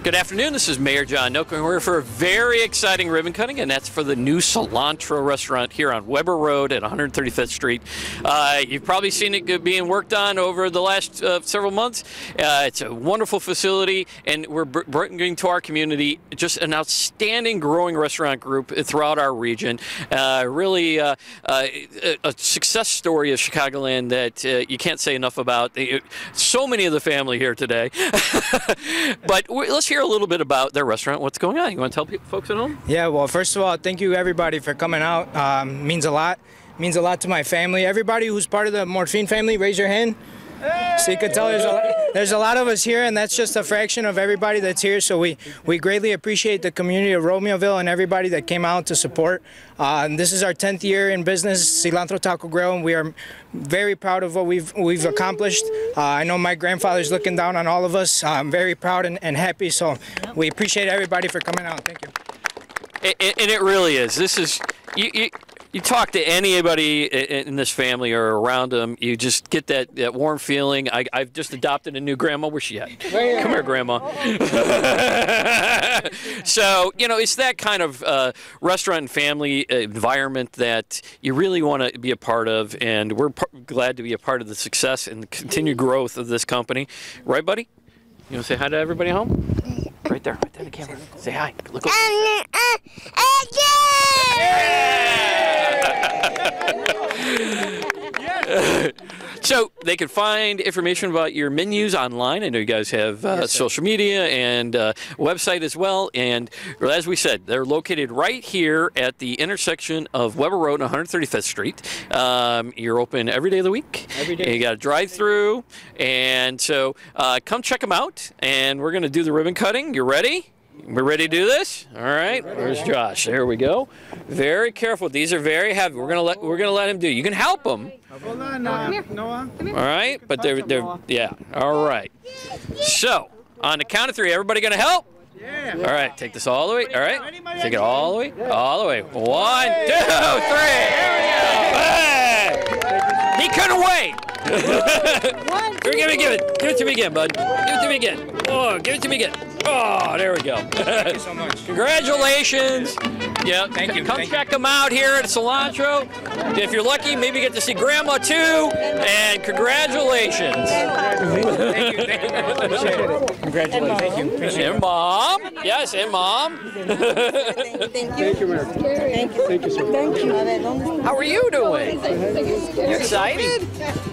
Good afternoon, this is Mayor John Noka, and we're here for a very exciting ribbon cutting, and that's for the new Cilantro restaurant here on Weber Road at 135th Street. You've probably seen it being worked on over the last several months. It's a wonderful facility, and we're bringing to our community just an outstanding growing restaurant group throughout our region. Really a success story of Chicagoland that you can't say enough about. So many of the family here today. But let's hear a little bit about their restaurant. What's going on? You want to tell folks at home? Yeah, well, first of all, thank you everybody for coming out. Means a lot. Means a lot to my family. Everybody who's part of the Morphine family, raise your hand. So you can tell there's a lot of us here, and that's just a fraction of everybody that's here. So we greatly appreciate the community of Romeoville and everybody that came out to support. This is our 10th year in business, Cilantro Taco Grill, and we are very proud of what we've accomplished. I know my grandfather's looking down on all of us. I'm very proud and happy. So we appreciate everybody for coming out. Thank you. And it really is. This is you talk to anybody in this family or around them, you just get that warm feeling. I've just adopted a new grandma. Where's she at? Come here, Grandma. So, you know, it's that kind of restaurant and family environment that you really want to be a part of, and we're glad to be a part of the success and the continued growth of this company. Right, buddy? You want to say hi to everybody at home? Right there in the camera. Say hi. Look over. So they can find information about your menus online. I know you guys have social media and website as well. And as we said, they're located right here at the intersection of Weber Road and 135th Street. You're open every day of the week. Every day. You got a drive-through. And so come check them out. And we're going to do the ribbon cutting. You ready? We're ready to do this? All right. Where's Josh? There we go. Very careful. These are very heavy. We're gonna let him do. You can help him. Hold on, Noah. Noah. All right. But they're yeah. All right. So on the count of three, everybody gonna help? Yeah. All right. Take this all the way. All right. Take it all the way. All the way. 1, 2, 3. Hey! He couldn't wait. Give it to me again, bud. Give it to me again. Oh, give it to me again. Oh, there we go. Thank you so much. Congratulations. Yeah, thank you. Come check them out here at Cilantro. If you're lucky, maybe get to see Grandma too. And congratulations. Thank you. Appreciate it. Congratulations. Thank you. Appreciate it. And Mom. Yes, and Mom. Thank you, Mayor. Thank you, sir. Thank you. How are you doing? You excited?